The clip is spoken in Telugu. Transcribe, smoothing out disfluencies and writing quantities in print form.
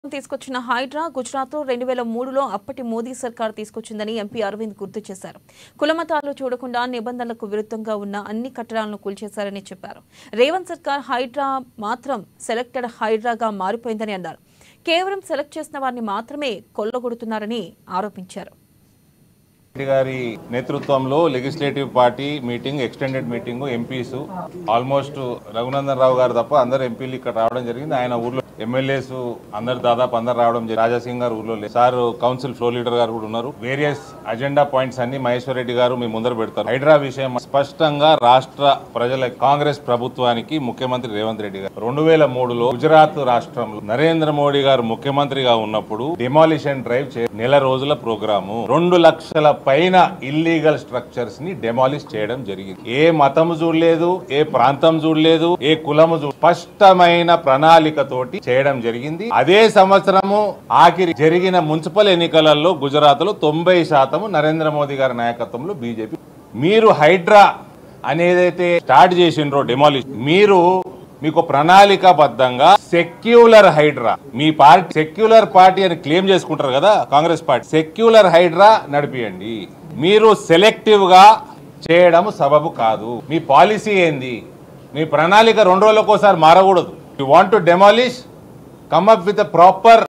తీసుకొచ్చిన హైడ్రా గుజరాత్లో 2003లో అప్పటి మోదీ సర్కార్ తీసుకొచ్చిందని ఎంపీ అరవింద్ గుర్తు చేశారు. కులమతాలు చూడకుండా నిబంధనలకు విరుద్ధంగా ఉన్న అన్ని కట్టడాలను కూల్చేశారని చెప్పారు. రేవంత్ సర్కార్ హైడ్రా మాత్రం సెలెక్టెడ్ హైడ్రాగా మారిపోయిందని అన్నారు. కేవలం సెలెక్ట్ చేసిన వారిని మాత్రమే కొల్లగొడుతున్నారని ఆరోపించారు. గారి నేతృత్వంలో legislative party meeting, extended meeting, MPs almost Raghunandan Rao గారు తప్ప అందరు ఎంపీలు ఇక్కడ రావడం జరిగింది. ఆయన ఊర్లో ఎమ్మెల్యేస్ దాదాపు అందరు రావడం జరిగింది. రాజాసింగ్ గారు ఊర్లో సార్, కౌన్సిల్ ఫ్లోర్ లీడర్ గారు కూడా ఉన్నారు. వేరియస్ అజెండా పాయింట్స్ అన్ని మహేశ్వర్ రెడ్డి గారు మీ ముందర పెడతారు. హైడ్రా విషయం స్పష్టంగా రాష్ట్ర ప్రజల కాంగ్రెస్ ప్రభుత్వానికి ముఖ్యమంత్రి రేవంత్ రెడ్డి గారు 2003లో గుజరాత్ రాష్ట్రంలో నరేంద్ర మోడీ గారు ముఖ్యమంత్రిగా ఉన్నప్పుడు డిమాలిషన్ డ్రైవ్ నెల రోజుల ప్రోగ్రాము 2 లక్షల పైన ఇల్లీగల్ స్ట్రక్చర్స్ ని డెమాలిష్ చేయడం జరిగింది. ఏ మతము చూడలేదు, ఏ ప్రాంతం చూడలేదు, ఏ కులము స్పష్టమైన ప్రణాళికతోటి చేయడం జరిగింది. అదే సంవత్సరము ఆఖరి జరిగిన మున్సిపల్ ఎన్నికలలో గుజరాత్ లో 90% నరేంద్ర మోదీ గారి నాయకత్వంలో బీజేపీ. మీరు హైడ్రా అనేదైతే స్టార్ట్ చేసిండ్రో డెమాలిష్, మీకు ప్రణాళికాబద్ధంగా సెక్యులర్ హైడ్రా, మీ పార్టీ సెక్యులర్ పార్టీ అని క్లెయిమ్ చేసుకుంటారు కదా కాంగ్రెస్ పార్టీ, సెక్యులర్ హైడ్రా నడిపియండి. మీరు సెలెక్టివ్ గా చేయడం సబబు కాదు. మీ పాలసీ ఏంది? మీ ప్రణాళిక 2 రోజులకోసారి మారకూడదు. You want to demolish, come up with a proper